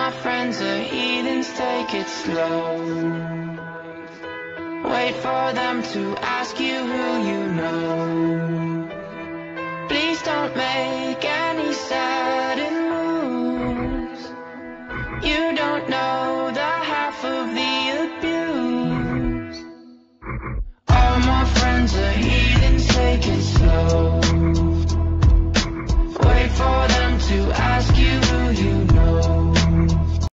my friends are heathens, take it slow. Wait for them to ask you who you know. Please don't make